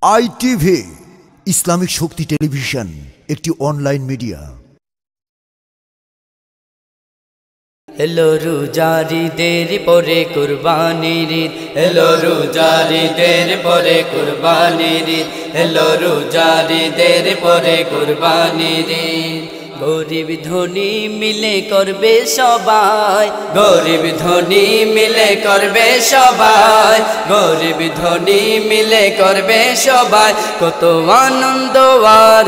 ITV Islamic শক্তি television একটি online media. এলো রোজারিদের পরে কুরবানির ঈদ, এলো রোজারিদের পরে কুরবানির ঈদ, এলো রোজারিদের পরে কুরবানির ঈদ। গরিব ধনী মিলে করবে সবাই, গরিব ধনী মিলে করবে সবাই, গরিব ধনী মিলে করবে সবাই, কত আনন্দ আর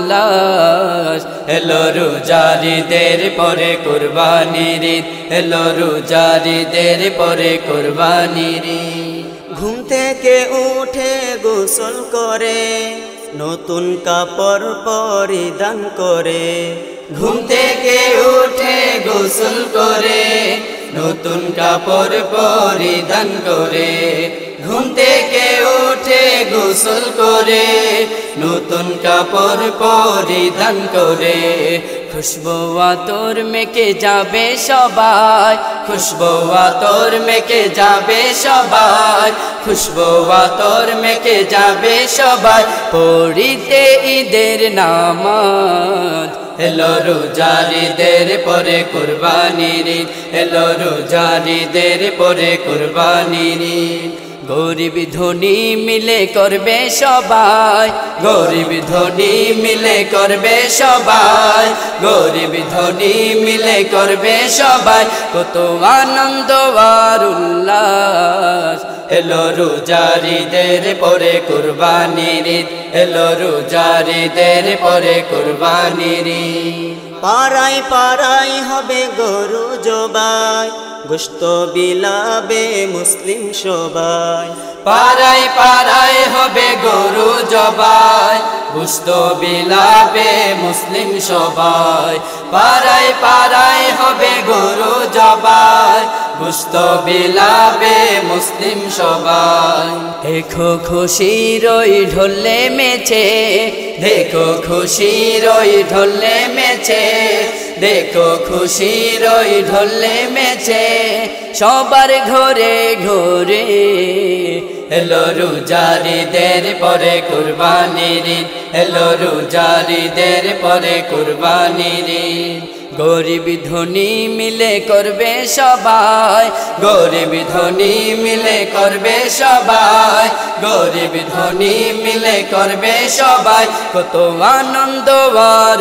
উল্লাস। এলো রোজারিদের পরে কুরবানির ঈদ, এলো রোজারিদের পরে কুরবানির ঈদ। ঘুম থেকে উঠে গোসল করে, নতুন কাপড় পরিধান করে, ঘুম থেকে উঠে গোসল করে, নতুন কাপড় পরিধান করে, ঘুম থেকে উঠে গোসল করে, নতুন কাপড় পরিধান করে, খুশবু আতর মেখে যাবে সবাই, খুশবু আতর মেখে যাবে সবাই, খুশবু আতর মেখে যাবে সবাই, পড়িতে ঈদের নামাজ। এলো রোজারিদের পরে কুরবানির ঈদ, এলো রোজারিদের পরে কুরবানির ঈদ। গরিব ধনী মিলে করবে সবাই, গরিব ধনী মিলে করবে সবাই, গরিব ধনী মিলে করবে সবাই, কত আনন্দ আর উল্লাস। এলো রোজারিদের পরে কুরবানির ঈদ, এলো রোজারিদের পরে কুরবানির ঈদ। পাড়ায় পাড়ায় হবে গরু জবাই, গোশত বিলাবে মুসলিম সবাই, পাড়ায় পাড়ায় হবে গরু জবাই, গোশত বিলাবে মুসলিম সবাই, পাড়ায় পাড়ায় হবে গরু জবাই, গোশত বিলাবে মুসলিম সবাই। দেখো খুশির ওই ঢোলে মেছে, দেখো খুশির ওই ঢোলে মেছে, দেখো খুশির ওই ঢোলে মেছে, সবার ঘরে ঘরে। এলো রোজারিদের পরে কুরবানির ঈদ, এলো রোজারিদের পরে কুরবানির ঈদ। গরিব ধনী মিলে করবে সবাই, গরিব ধনী মিলে করবে সবাই, গরিব ধনী মিলে করবে সবাই, কত আনন্দ আর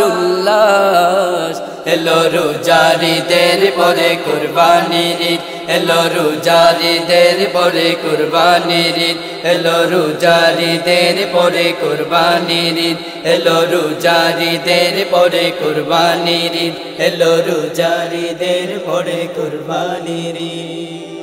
উল্লাস। এলো রোজারিদের পরে কুরবানির ঈদ, এলো রোজারিদের পরে কুরবানির ঈদ, এলো রোজারিদের পরে কুরবানির ঈদ, এলো রোজারিদের পরে কুরবানির ঈদ, এলো রোজারিদের পরে কুরবানির ঈদ।